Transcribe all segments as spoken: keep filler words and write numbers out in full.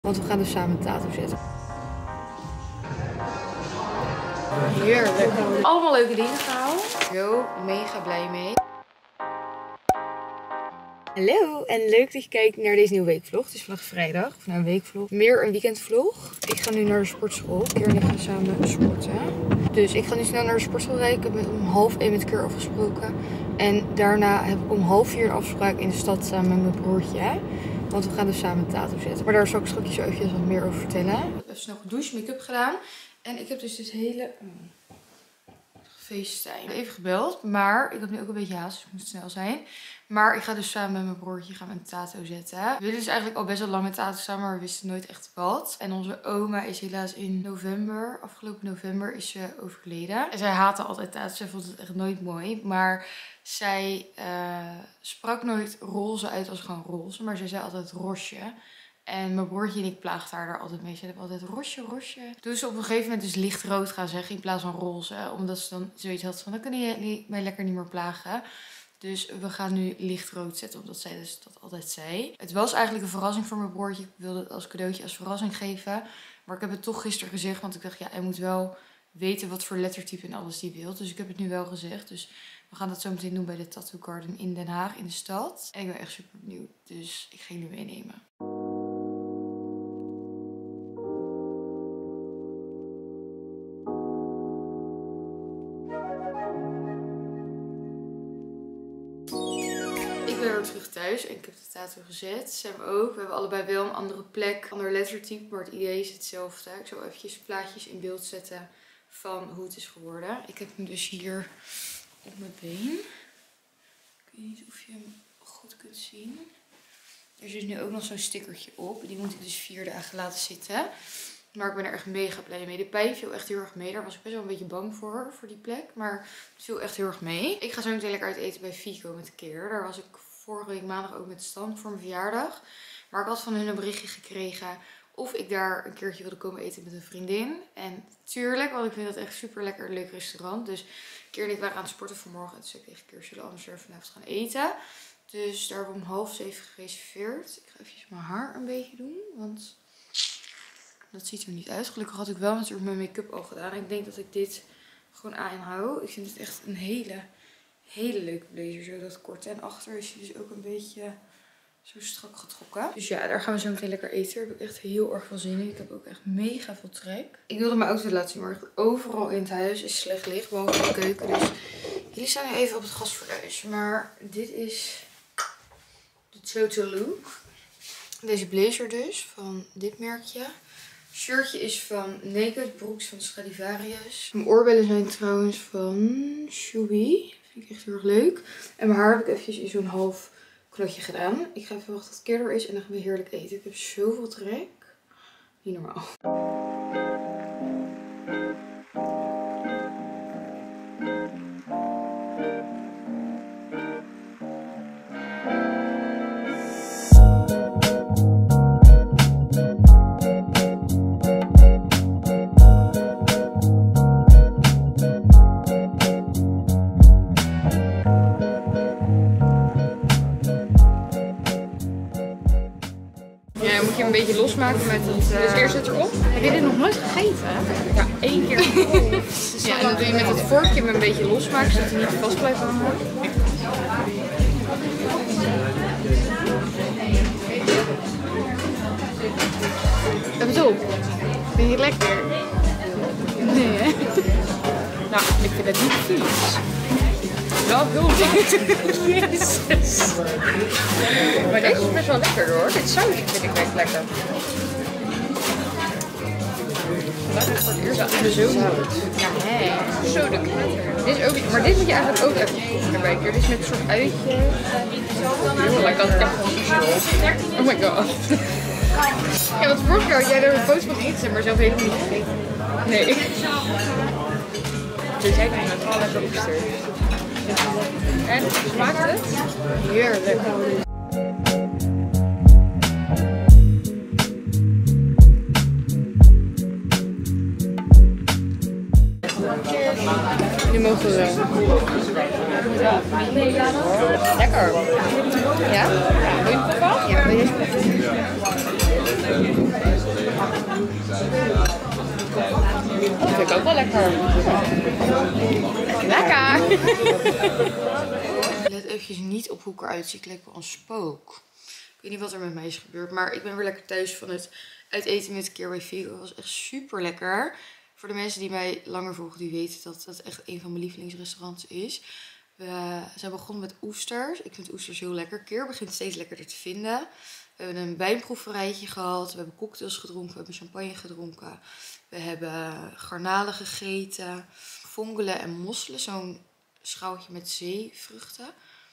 Want we gaan dus samen een tattoo zetten. Heerlijk. Allemaal leuke dingen gehaald. Zo mega blij mee. Hallo en leuk dat je kijkt naar deze nieuwe weekvlog. Het is vandaag vrijdag, of nou een weekvlog. Meer een weekendvlog. Ik ga nu naar de sportschool. Keer en ik gaan samen sporten. Dus ik ga nu snel naar de sportschool rijden. Ik heb met om half één met Keer afgesproken. En daarna heb ik om half vier een afspraak in de stad samen met mijn broertje. Want we gaan dus samen een tattoo zetten. Maar daar zal ik straks zo even wat meer over vertellen. Ik heb even snel gedoucht, make-up gedaan. En ik heb dus dit hele... FaceTime. Even gebeld, maar ik heb nu ook een beetje haast, dus ik moet snel zijn. Maar ik ga dus samen met mijn broertje gaan we een tattoo zetten. We willen dus eigenlijk al best wel lang met tattoo samen, maar we wisten nooit echt wat. En onze oma is helaas in november, afgelopen november, is ze overleden. En zij haatte altijd tattoos, zij vond het echt nooit mooi. Maar zij uh, sprak nooit roze uit als gewoon roze, maar zij zei altijd rosje. En mijn broertje en ik plaagden haar daar altijd mee. Ze hebben altijd rosje, rosje. Toen ze op een gegeven moment dus lichtrood gaan zeggen in plaats van roze. Omdat ze dan zoiets had van, dan kun je mij lekker niet meer plagen. Dus we gaan nu lichtrood zetten, omdat zij dus dat altijd zei. Het was eigenlijk een verrassing voor mijn broertje. Ik wilde het als cadeautje, als verrassing geven. Maar ik heb het toch gisteren gezegd, want ik dacht, ja, hij moet wel weten wat voor lettertype en alles die wil. Dus ik heb het nu wel gezegd. Dus we gaan dat zo meteen doen bij de Tattoo Garden in Den Haag, in de stad. En ik ben echt super benieuwd, dus ik ga jullie meenemen. Ik ben weer terug thuis en ik heb de tattoo gezet. Sam ook. We hebben allebei wel een andere plek, ander lettertype, maar het idee is hetzelfde. Ik zal eventjes plaatjes in beeld zetten van hoe het is geworden. Ik heb hem dus hier op mijn been. Ik weet niet of je hem goed kunt zien. Er zit nu ook nog zo'n stickertje op. Die moet ik dus vier dagen laten zitten. Maar ik ben er echt mega blij mee. De pijn viel echt heel erg mee. Daar was ik best wel een beetje bang voor, voor die plek. Maar het viel echt heel erg mee. Ik ga zo meteen lekker uit eten bij Fico met Keer. Daar was ik vorige week maandag ook met Stan voor mijn verjaardag. Maar ik had van hun een berichtje gekregen of ik daar een keertje wilde komen eten met een vriendin. En tuurlijk, want ik vind dat echt super lekker, een leuk restaurant. Dus Keer en ik waren aan het sporten vanmorgen. En toen zei ik tegen Keer, zullen we anders er vanavond gaan eten. Dus daar hebben we om half zeven gereserveerd. Ik ga even mijn haar een beetje doen, want... dat ziet er niet uit. Gelukkig had ik wel natuurlijk mijn make-up al gedaan. En ik denk dat ik dit gewoon aanhoud. Ik vind het echt een hele, hele leuke blazer. Zo dat korte. En achter is hij dus ook een beetje zo strak getrokken. Dus ja, daar gaan we zo meteen lekker eten. Daar heb ik echt heel erg veel zin in. Ik heb ook echt mega veel trek. Ik wilde mijn outfit laten zien, maar overal in het huis is slecht licht. Behalve de keuken. Dus jullie staan nu even op het gasfornuis. Maar dit is de total look. Deze blazer dus, van dit merkje. Shirtje is van Naked, broeks van Stradivarius. Mijn oorbellen zijn trouwens van Shubi. Vind ik echt heel erg leuk. En mijn haar heb ik eventjes in zo'n half knotje gedaan. Ik ga even wachten tot Keer er is en dan gaan we heerlijk eten. Ik heb zoveel trek. Niet normaal. Moet je een beetje losmaken met het... Uh... Dus eerst het erop. Heb je dit nog nooit gegeten? Ja, één keer. Ja, en dan doe je met het vorkje hem een beetje losmaken, zodat hij niet vast blijft hangen. Heb het op. Vind je het lekker? Nee, hè? Nou, ik vind het niet vies. Wel heel lekker. Jezus. Maar deze is best wel lekker hoor. Dit sausje vind ik echt lekker. Dat is voor het eerst in de zomer. Ja, hé. Zo de knetter. Dit is ook, maar dit moet je eigenlijk ook even proeven erbij. Dit is met een soort uitje. Heerlijk, dat is echt wel. Oh my god. Ja, want vorige keer had jij er een foto van eten, maar zelf helemaal niet gegeten. Nee. Dus jij kan het wel lekker oesters. En smaakt het? Heerlijk. Nu mogen we wel. Lekker. Ja? Wil je het proeven? Ja, wil je deze proeven? Dat vind ik ook wel lekker. Lekker! Let eventjes niet op hoe ik eruit zie. Ik lijk wel een spook. Ik weet niet wat er met mij is gebeurd. Maar ik ben weer lekker thuis van het uit eten met keer bij Figo. Dat was echt super lekker. Voor de mensen die mij langer volgen, die weten dat dat echt een van mijn lievelingsrestaurants is. We zijn begonnen met oesters. Ik vind oesters heel lekker. Keer begint steeds lekkerder te vinden. We hebben een wijnproeverijtje gehad. We hebben cocktails gedronken. We hebben champagne gedronken. We hebben garnalen gegeten. Vongelen en mosselen. Zo'n schaaltje met zeevruchten.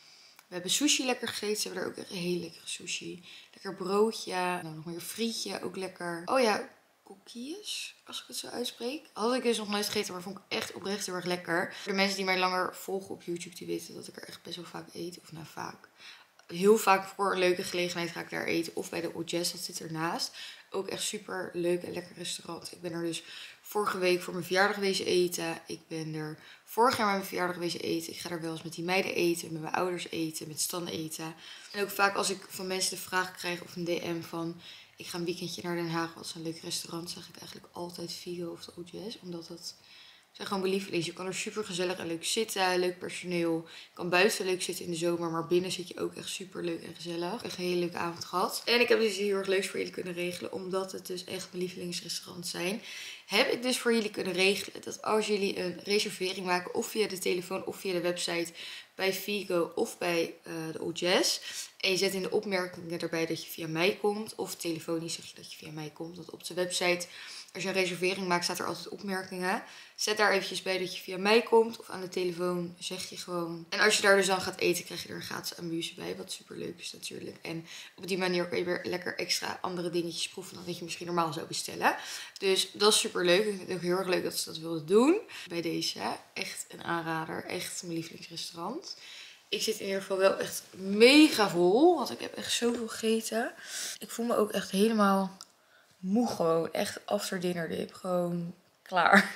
We hebben sushi lekker gegeten. Ze hebben er ook echt een hele lekkere sushi. Lekker broodje. Nou, nog meer frietje. Ook lekker. Oh ja, koekjes. Als ik het zo uitspreek. Had ik dus nog nooit gegeten. Maar vond ik echt oprecht heel erg lekker. De mensen die mij langer volgen op YouTube. Die weten dat ik er echt best wel vaak eet. Of nou vaak. Heel vaak voor een leuke gelegenheid ga ik daar eten. Of bij de Ojes. Dat zit ernaast. Ook echt super leuk en lekker restaurant. Ik ben er dus vorige week voor mijn verjaardag wezen eten. Ik ben er vorig jaar met mijn verjaardag wezen eten. Ik ga er wel eens met die meiden eten. Met mijn ouders eten. Met Stan eten. En ook vaak als ik van mensen de vraag krijg of een D M van... Ik ga een weekendje naar Den Haag. Wat is een leuk restaurant. Zeg ik eigenlijk altijd Figo of de Ojes. Omdat dat... zijn gewoon mijn lievelings. Je kan er super gezellig en leuk zitten. Leuk personeel. Je kan buiten leuk zitten in de zomer. Maar binnen zit je ook echt super leuk en gezellig. Echt een hele leuke avond gehad. En ik heb dus heel erg leuks voor jullie kunnen regelen. Omdat het dus echt mijn lievelingsrestaurants zijn. Heb ik dus voor jullie kunnen regelen. Dat als jullie een reservering maken. Of via de telefoon of via de website. Bij Figo of bij uh, de Ojes. En je zet in de opmerkingen erbij dat je via mij komt. Of telefonisch zeg je dat je via mij komt. Want op de website... Als je een reservering maakt, staat er altijd opmerkingen. Zet daar eventjes bij dat je via mij komt. Of aan de telefoon zeg je gewoon. En als je daar dus dan gaat eten, krijg je er een gratis amuse bij. Wat super leuk is natuurlijk. En op die manier kan je weer lekker extra andere dingetjes proeven dan dat je misschien normaal zou bestellen. Dus dat is super leuk. Ik vind het ook heel erg leuk dat ze dat wilden doen. Bij deze. Echt een aanrader. Echt mijn lievelingsrestaurant. Ik zit in ieder geval wel echt mega vol. Want ik heb echt zoveel gegeten. Ik voel me ook echt helemaal... moe gewoon. Echt after dinner dip. Gewoon klaar.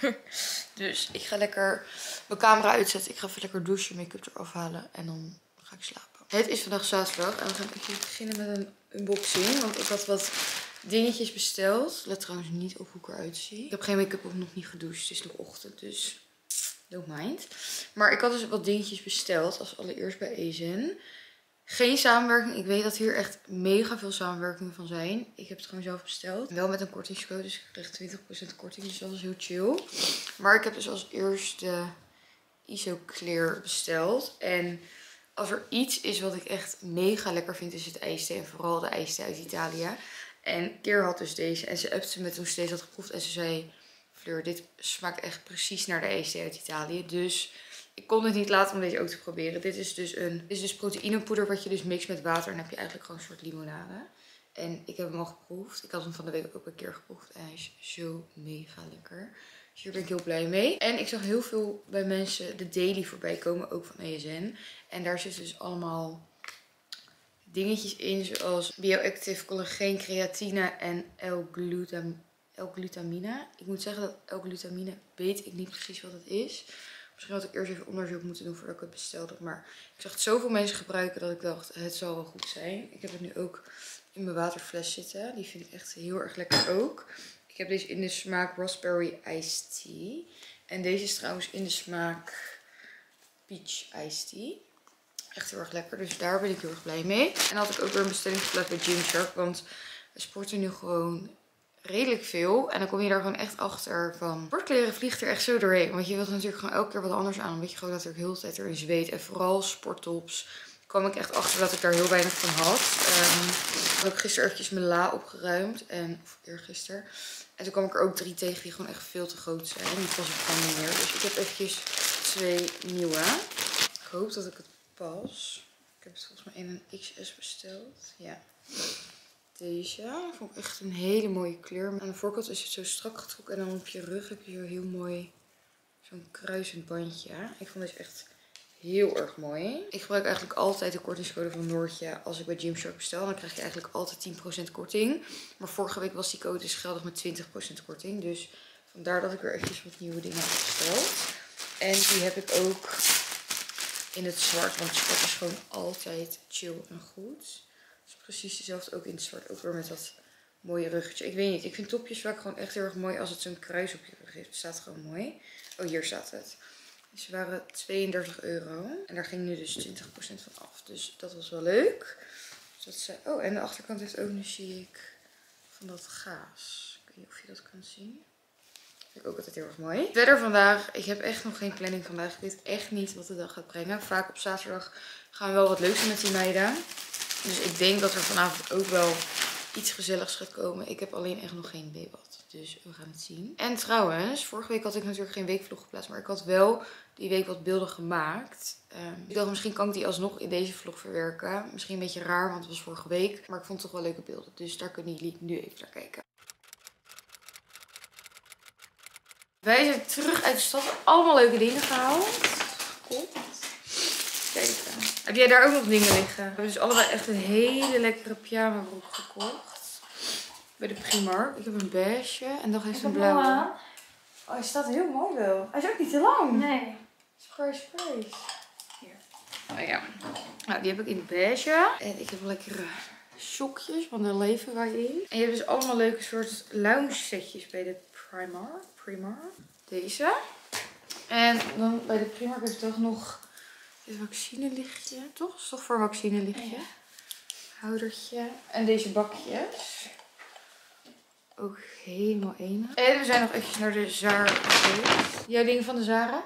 Dus ik ga lekker mijn camera uitzetten. Ik ga even lekker douchen, make-up eraf halen. En dan ga ik slapen. Het is vandaag zaterdag. En we gaan even beginnen met een unboxing. Want ik had wat dingetjes besteld. Let trouwens niet op hoe ik eruit zie. Ik heb geen make-up op, nog niet gedoucht. Het is nog ochtend, dus don't mind. Maar ik had dus wat dingetjes besteld. Als allereerst bij Ezen. Geen samenwerking. Ik weet dat hier echt mega veel samenwerkingen van zijn. Ik heb het gewoon zelf besteld. Wel met een kortingscode, dus ik kreeg twintig procent korting. Dus dat was heel chill. Maar ik heb dus als eerste Isoclear besteld. En als er iets is wat ik echt mega lekker vind, is het ijsthee. En vooral de ijsthee uit Italië. En Keer had dus deze. En ze appte me toen ze deze had geproefd. En ze zei, Fleur, dit smaakt echt precies naar de ijsthee uit Italië. Dus... ik kon het niet laten om deze ook te proberen. Dit is dus een dit is dus proteïnepoeder wat je dus mixt met water. En dan heb je eigenlijk gewoon een soort limonade. En ik heb hem al geproefd. Ik had hem van de week ook een keer geproefd. En hij is zo mega lekker. Dus hier ben ik heel blij mee. En ik zag heel veel bij mensen de daily voorbij komen. Ook van E S N. En daar zitten dus allemaal dingetjes in. Zoals bioactive collageen, creatine en L-glutam L-glutamine. Ik moet zeggen dat L-glutamine weet ik niet precies wat het is. Misschien had ik eerst even onderzoek moeten doen voordat ik het bestelde. Maar ik zag het zoveel mensen gebruiken dat ik dacht, het zal wel goed zijn. Ik heb het nu ook in mijn waterfles zitten. Die vind ik echt heel erg lekker ook. Ik heb deze in de smaak Raspberry Iced Tea. En deze is trouwens in de smaak Peach Iced Tea. Echt heel erg lekker. Dus daar ben ik heel erg blij mee. En dan had ik ook weer een bestelling geplaatst bij Gymshark. Want we sporten nu gewoon... redelijk veel. En dan kom je daar gewoon echt achter van... sportkleren vliegt er echt zo doorheen. Want je wilt natuurlijk gewoon elke keer wat anders aan. Omdat je gewoon dat er heel de tijd erin zweet. En vooral sporttops. Kwam ik echt achter dat ik daar heel weinig van had. Um, ik heb gisteren eventjes mijn la opgeruimd. En, of eergisteren. En toen kwam ik er ook drie tegen die gewoon echt veel te groot zijn. Die pas ik gewoon niet meer. Dus ik heb eventjes twee nieuwe. Ik hoop dat ik het pas. Ik heb het volgens mij in een X S besteld. Ja. Deze vond ik echt een hele mooie kleur. Aan de voorkant is het zo strak getrokken. En dan op je rug heb je zo heel mooi zo'n kruisend bandje. Ik vond deze echt heel erg mooi. Ik gebruik eigenlijk altijd de kortingscode van Noortje als ik bij Gymshark bestel. Dan krijg je eigenlijk altijd tien procent korting. Maar vorige week was die code dus geldig met twintig procent korting. Dus vandaar dat ik weer eventjes wat nieuwe dingen heb besteld. En die heb ik ook in het zwart. Want zwart is gewoon altijd chill en goed. Precies dezelfde ook in het zwart. Ook weer met dat mooie ruggetje. Ik weet niet, ik vind topjes vaak gewoon echt heel erg mooi als het zo'n kruis op je rug heeft. Het staat gewoon mooi. Oh, hier staat het. Ze waren tweeëndertig euro. En daar ging nu dus twintig procent van af. Dus dat was wel leuk. Dus dat ze... Oh, en de achterkant heeft ook nu, zie ik, van dat gaas. Ik weet niet of je dat kan zien. Dat vind ik ook altijd heel erg mooi. Verder vandaag, ik heb echt nog geen planning vandaag. Ik weet echt niet wat de dag gaat brengen. Vaak op zaterdag gaan we wel wat leuks doen met die meiden. Dus ik denk dat er vanavond ook wel iets gezelligs gaat komen. Ik heb alleen echt nog geen idee wat. Dus we gaan het zien. En trouwens, vorige week had ik natuurlijk geen weekvlog geplaatst. Maar ik had wel die week wat beelden gemaakt. Um, ik dacht, misschien kan ik die alsnog in deze vlog verwerken. Misschien een beetje raar, want het was vorige week. Maar ik vond het toch wel leuke beelden. Dus daar kunnen jullie nu even naar kijken. Wij zijn terug uit de stad. Allemaal leuke dingen gehaald. Cool. Kijk. Heb jij daar ook nog dingen liggen? We hebben dus allebei echt een hele lekkere pyjama broek gekocht. Bij de Primark. Ik heb een beige en Dag heeft een blauwe. Oh, hij staat heel mooi wel. Hij is ook niet te lang. Nee. Surprise, surprise. Hier. Oh ja. Nou, die heb ik in de beige. En ik heb lekkere sokjes, want daar leven wij in. En je hebt dus allemaal leuke soort lounge setjes bij de Primark. Primark. Deze. En dan bij de Primark heb ik toch nog dit vaccinelichtje. Toch? Dat is toch voor een vaccinelichtje? Ja. Houdertje. En deze bakjes. Ook helemaal enig. En we zijn nog eventjes naar de Zara geweest. Jouw dingen van de Zara?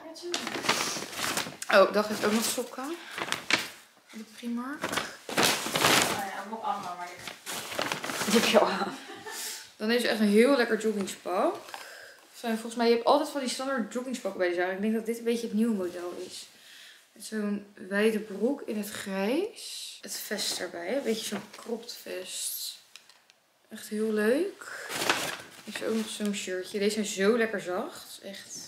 Oh, Dag heeft ook nog sokken. De Primark. Oh ja, ook allemaal maar. Die heb je al aan. Dan is er echt een heel lekker joggingspak. Volgens mij, je hebt altijd van die standaard joggingspakken bij de Zara. Ik denk dat dit een beetje het nieuwe model is. Met zo'n wijde broek in het grijs. Het vest erbij. Een beetje zo'n cropped vest. Echt heel leuk. Heeft ook nog zo'n shirtje. Deze zijn zo lekker zacht. Echt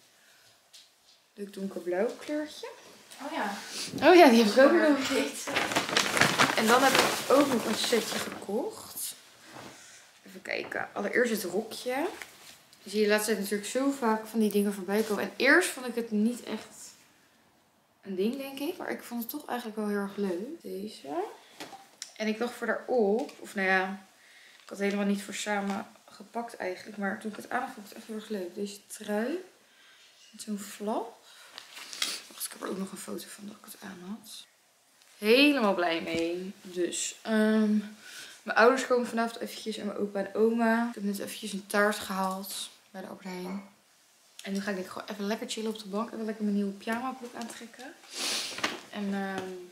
leuk donkerblauw kleurtje. Oh ja. Oh ja, die heb ik ook nog vergeten. En dan heb ik ook nog een setje gekocht. Even kijken. Allereerst het rokje. Je ziet de laatste tijd natuurlijk zo vaak van die dingen voorbij komen. En eerst vond ik het niet echt een ding, denk ik. Maar ik vond het toch eigenlijk wel heel erg leuk. Deze. En ik dacht voor daarop, of nou ja, ik had het helemaal niet voor samen gepakt eigenlijk. Maar toen ik het aan had, vond ik het echt heel erg leuk. Deze trui. Met zo'n flap. Wacht, ik heb er ook nog een foto van dat ik het aan had. Helemaal blij mee. Dus, um, mijn ouders komen vanavond eventjes en mijn opa en oma. Ik heb net eventjes een taart gehaald bij de Albert Heijn. En nu ga ik denk ik gewoon even lekker chillen op de bank. Even lekker mijn nieuwe pyjama broek aantrekken. En um,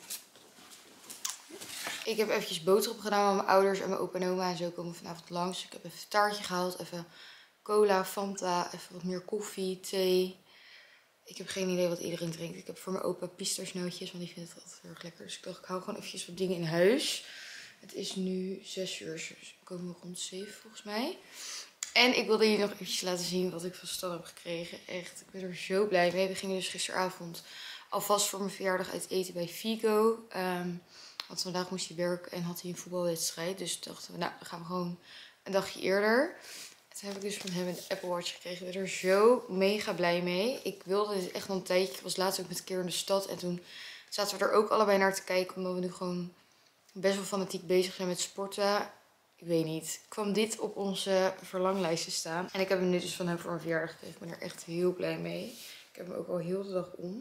ik heb eventjes boodschappen gedaan met mijn ouders en mijn opa en oma. En zo komen vanavond langs. Ik heb even een taartje gehaald. Even cola, Fanta, even wat meer koffie, thee. Ik heb geen idee wat iedereen drinkt. Ik heb voor mijn opa pistachenootjes, want die vindt het altijd heel erg lekker. Dus ik dacht, ik hou gewoon eventjes wat dingen in huis. Het is nu zes uur, dus we komen rond zeven volgens mij. En ik wilde jullie nog eventjes laten zien wat ik van Stan heb gekregen. Echt, ik ben er zo blij mee. We gingen dus gisteravond alvast voor mijn verjaardag uit eten bij Figo. Um, want vandaag moest hij werken en had hij een voetbalwedstrijd. Dus dachten we, nou, dan gaan we gewoon een dagje eerder. Toen heb ik dus van hem een Apple Watch gekregen. Ik ben er zo mega blij mee. Ik wilde dit echt al een tijdje. Ik was laatst ook met een keer in de stad. En toen zaten we er ook allebei naar te kijken. Omdat we nu gewoon best wel fanatiek bezig zijn met sporten. Ik weet niet. Kwam dit op onze verlanglijsten staan. En ik heb hem nu dus van hem voor een verjaardag gekregen. Ik ben er echt heel blij mee. Ik heb hem ook al heel de dag om.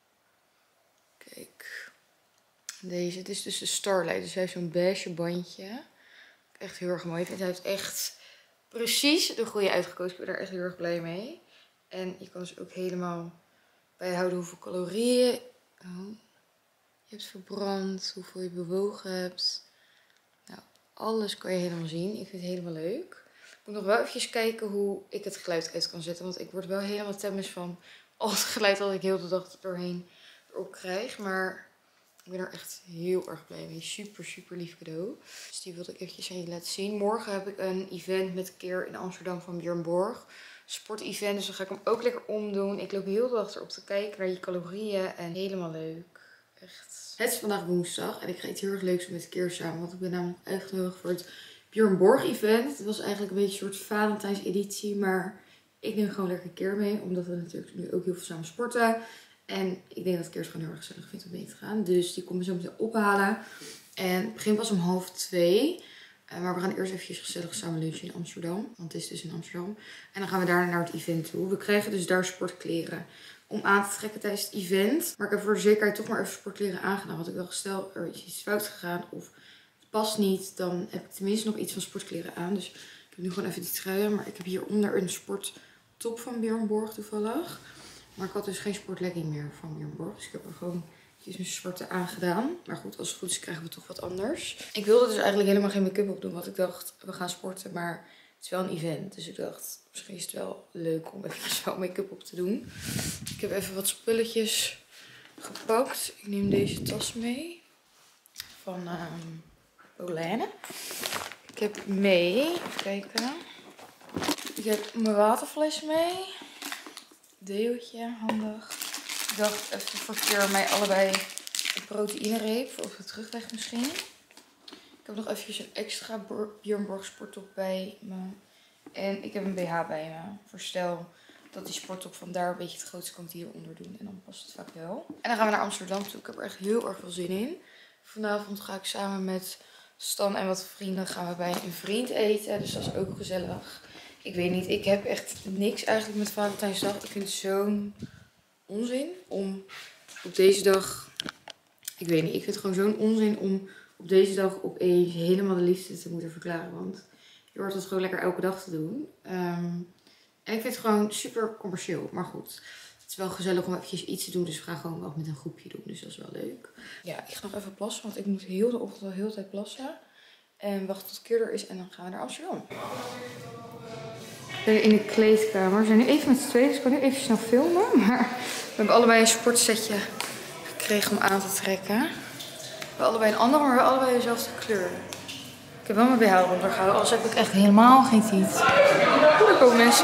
Kijk. Deze. Het is dus de Starlight. Dus hij heeft zo'n beige bandje. Echt heel erg mooi. Ik vind hij heeft echt precies de goede uitgekozen. Ik ben daar echt heel erg blij mee. En je kan dus ook helemaal bijhouden hoeveel calorieën oh, je hebt verbrand. Hoeveel je bewogen hebt. Nou, alles kan je helemaal zien. Ik vind het helemaal leuk. Ik moet nog wel eventjes kijken hoe ik het geluid uit kan zetten. Want ik word wel helemaal temmens van al het geluid dat ik heel de dag doorheen erop krijg. Maar ik ben er echt heel erg blij mee. Super, super lief cadeau. Dus die wilde ik eventjes aan je laten zien. Morgen heb ik een event met Keer in Amsterdam van Björn Borg. Sport-event. Dus dan ga ik hem ook lekker omdoen. Ik loop heel de dag erop te kijken naar je calorieën. En helemaal leuk. Echt. Het is vandaag woensdag. En ik ga iets heel erg leuks met Keer samen. Want ik ben namelijk uitgenodigd voor het Björn Borg event. Het was eigenlijk een beetje een soort Valentijns editie. Maar ik neem gewoon lekker Keer mee. Omdat we natuurlijk nu ook heel veel samen sporten. En ik denk dat Keer het gewoon heel erg gezellig vindt om mee te gaan. Dus die komt me zo meteen ophalen. En het begint pas om half twee. Uh, maar we gaan eerst eventjes gezellig samen lunchen in Amsterdam. Want het is dus in Amsterdam. En dan gaan we daarna naar het event toe. We krijgen dus daar sportkleren om aan te trekken tijdens het event. Maar ik heb voor de zekerheid toch maar even sportkleren aangedaan. Want ik dacht, stel er is iets fout gegaan of het past niet. Dan heb ik tenminste nog iets van sportkleren aan. Dus ik heb nu gewoon even die truien. Maar ik heb hieronder een sporttop van Björn Borg toevallig. Maar ik had dus geen sportlegging meer van Björn Borg. Dus ik heb er gewoon een zwarte aangedaan. Maar goed, als het goed is krijgen we toch wat anders. Ik wilde dus eigenlijk helemaal geen make-up op doen. Want ik dacht, we gaan sporten. Maar het is wel een event. Dus ik dacht, misschien is het wel leuk om even wel make-up op te doen. Ik heb even wat spulletjes gepakt. Ik neem deze tas mee. Van uh, Olane. Ik heb mee. Even kijken. Ik heb mijn waterfles mee. Deootje, handig. Ik dacht even voor een keer mij allebei een proteïnereep voor op de terugweg misschien. Ik heb nog eventjes een extra Björn Borg sporttop bij me. En ik heb een B H bij me. Voor stel dat die sporttop vandaar een beetje het grootste kan ik die hieronder doen. En dan past het vaak wel. En dan gaan we naar Amsterdam toe. Ik heb er echt heel erg veel zin in. Vanavond ga ik samen met Stan en wat vrienden gaan we bij een vriend eten. Dus dat is ook gezellig. Ik weet niet, ik heb echt niks eigenlijk met Valentijnsdag. Ik vind het zo'n onzin om op deze dag... Ik weet niet, ik vind het gewoon zo'n onzin om op deze dag opeens helemaal de liefde te moeten verklaren. Want je hoort het gewoon lekker elke dag te doen. Um, en ik vind het gewoon super commercieel. Maar goed, het is wel gezellig om eventjes iets te doen. Dus we gaan gewoon wat met een groepje doen. Dus dat is wel leuk. Ja, ik ga nog even plassen, want ik moet heel de ochtend al heel de tijd plassen. En wacht tot het keer er is en dan gaan we naar Amsterdam. We zijn in de kleedkamer. We zijn nu even met z'n tweeën, dus ik kan nu even snel filmen. Maar we hebben allebei een sportsetje gekregen om aan te trekken. We hebben allebei een andere, maar we hebben allebei dezelfde kleur. Ik heb wel mijn B H eronder gehouden, anders heb ik echt helemaal geen tiet. Daar komen mensen.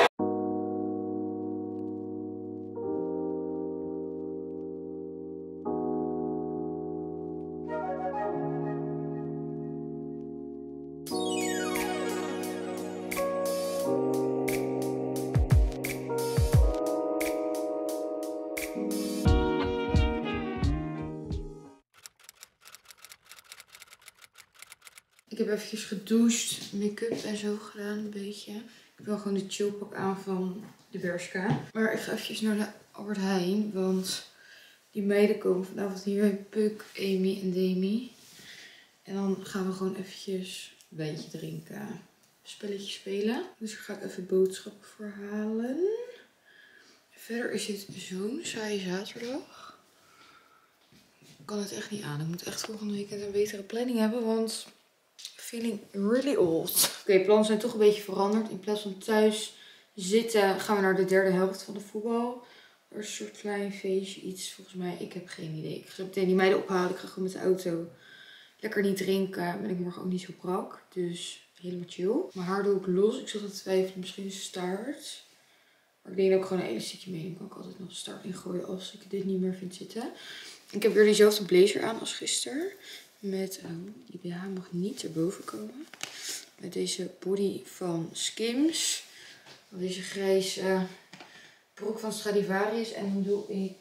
Ik heb eventjes gedoucht, make-up en zo gedaan, een beetje. Ik heb wel gewoon de chillpak aan van de Bershka. Maar ik ga eventjes naar de Albert Heijn, want die meiden komen vanavond hier. Puk, Amy en Demi. En dan gaan we gewoon eventjes een wijntje drinken, spelletje spelen. Dus daar ga ik even boodschappen voor halen. Verder is dit zo'n saaie zaterdag. Ik kan het echt niet aan. Ik moet echt volgende weekend een betere planning hebben, want... Feeling really old. Oké, okay, plannen zijn toch een beetje veranderd. In plaats van thuis zitten gaan we naar de derde helft van de voetbal. Er is een soort klein feestje, iets volgens mij. Ik heb geen idee. Ik ga meteen die meiden ophalen. Ik ga gewoon met de auto lekker niet drinken. Ben ik morgen ook niet zo brak. Dus helemaal chill. Mijn haar doe ik los. Ik zat te twijfelen. Misschien een staart. Maar ik denk dat ik gewoon een elastiekje mee neem. Kan ik altijd nog een staart ingooien als ik dit niet meer vind zitten. Ik heb weer diezelfde blazer aan als gisteren. Met, oh, die B H mag niet erboven komen. Met deze body van Skims. Deze grijze broek van Stradivarius. En dan doe ik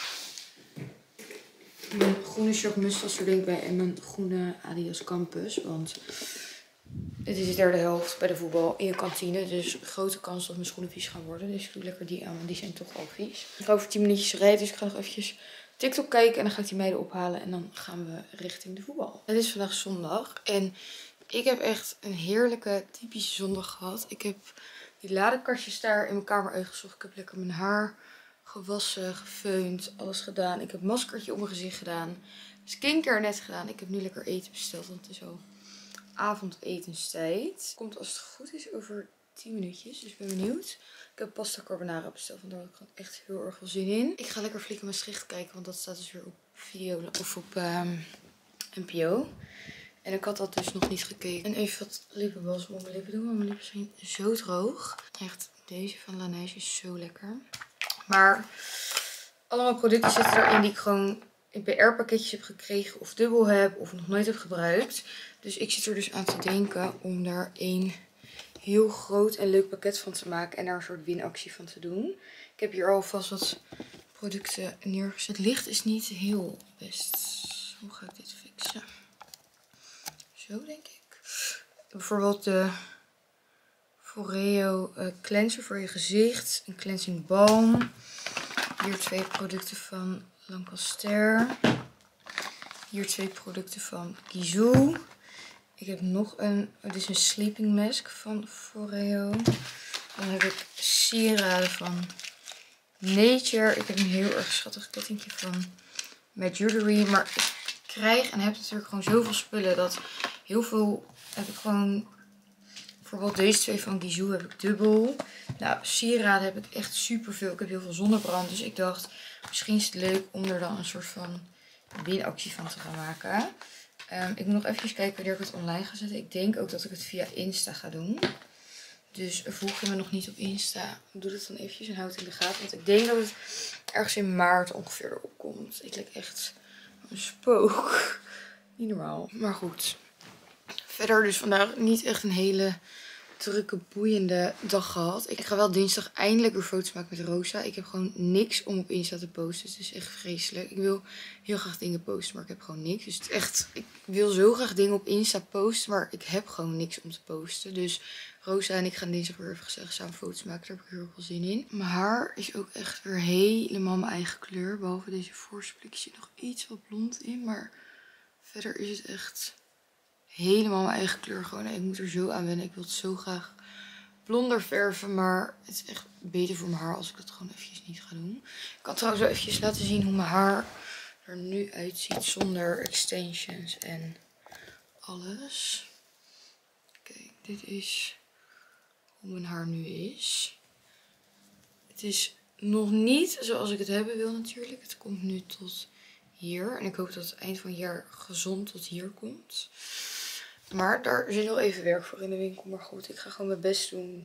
mijn groene Jacques Mustang er denk ik bij. En mijn groene Adidas Campus. Want het is de derde helft bij de voetbal in je kantine. Dus grote kans dat mijn schoenen vies gaan worden. Dus ik doe lekker die aan, want die zijn toch al vies. Ik ga over tien minuutjes rijden, dus ik ga nog eventjes TikTok kijken. En dan ga ik die meiden ophalen. En dan gaan we richting de voetbal. Het is vandaag zondag. En ik heb echt een heerlijke, typische zondag gehad. Ik heb die ladekastjes daar in mijn kamer uitgezocht. Ik heb lekker mijn haar gewassen, gefeund, alles gedaan. Ik heb een maskertje op mijn gezicht gedaan. Skincare net gedaan. Ik heb nu lekker eten besteld, want het is al avondetenstijd. Komt als het goed is over tien minuutjes, dus ik ben benieuwd. Ik heb pasta carbonara besteld, want daar heb ik gewoon echt heel erg veel zin in. Ik ga lekker flink in Maastricht kijken, want dat staat dus weer op video of op um, N P O. En ik had dat dus nog niet gekeken. En even wat lippenbalsem op mijn lippen doen, want mijn lippen zijn zo droog. Echt, deze van Laneige is zo lekker. Maar allemaal producten zitten erin die ik gewoon in P R-pakketjes heb gekregen of dubbel heb of nog nooit heb gebruikt. Dus ik zit er dus aan te denken om daar één heel groot en leuk pakket van te maken en daar een soort winactie van te doen. Ik heb hier alvast wat producten neergezet. Het licht is niet heel best. Hoe ga ik dit fixen? Zo denk ik. bijvoorbeeld de Foreo uh, cleanser voor je gezicht. Een cleansing balm. Hier twee producten van Lancaster. Hier twee producten van Gisou. Ik heb nog een, dit is een sleeping mask van Foreo. Dan heb ik sieraden van Nature. Ik heb een heel erg schattig kettingje van Mad Jewelry. Maar ik krijg en heb natuurlijk gewoon zoveel spullen dat heel veel heb ik gewoon... Bijvoorbeeld deze twee van Gisou heb ik dubbel. Nou, sieraden heb ik echt super veel. Ik heb heel veel zonnebrand. Dus ik dacht, misschien is het leuk om er dan een soort van winactie van te gaan maken. Um, ik moet nog even kijken wanneer ik het online ga zetten. Ik denk ook dat ik het via Insta ga doen. Dus volg je me nog niet op Insta, doe dat dan eventjes en houd het in de gaten. Want ik denk dat het ergens in maart ongeveer erop komt. Ik lijk echt een spook. Niet normaal. Maar goed. Verder dus vandaag niet echt een hele drukke, boeiende dag gehad. Ik ga wel dinsdag eindelijk weer foto's maken met Rosa. Ik heb gewoon niks om op Insta te posten. Het is echt vreselijk. Ik wil heel graag dingen posten, maar ik heb gewoon niks. Dus het is echt, ik wil zo graag dingen op Insta posten, maar ik heb gewoon niks om te posten. Dus Rosa en ik gaan dinsdag weer even gezellig samen foto's maken. Daar heb ik heel veel zin in. Mijn haar is ook echt weer helemaal mijn eigen kleur. Behalve deze voorste plek zit nog iets wat blond in. Maar verder is het echt helemaal mijn eigen kleur gewoon. Ik moet er zo aan wennen. Ik wil het zo graag blonder verven. Maar het is echt beter voor mijn haar als ik dat gewoon eventjes niet ga doen. Ik kan trouwens wel eventjes laten zien hoe mijn haar er nu uitziet. Zonder extensions en alles. Kijk, dit is hoe mijn haar nu is. Het is nog niet zoals ik het hebben wil natuurlijk. Het komt nu tot hier. En ik hoop dat het eind van het jaar gezond tot hier komt. Maar daar zit nog even werk voor in de winkel. Maar goed, ik ga gewoon mijn best doen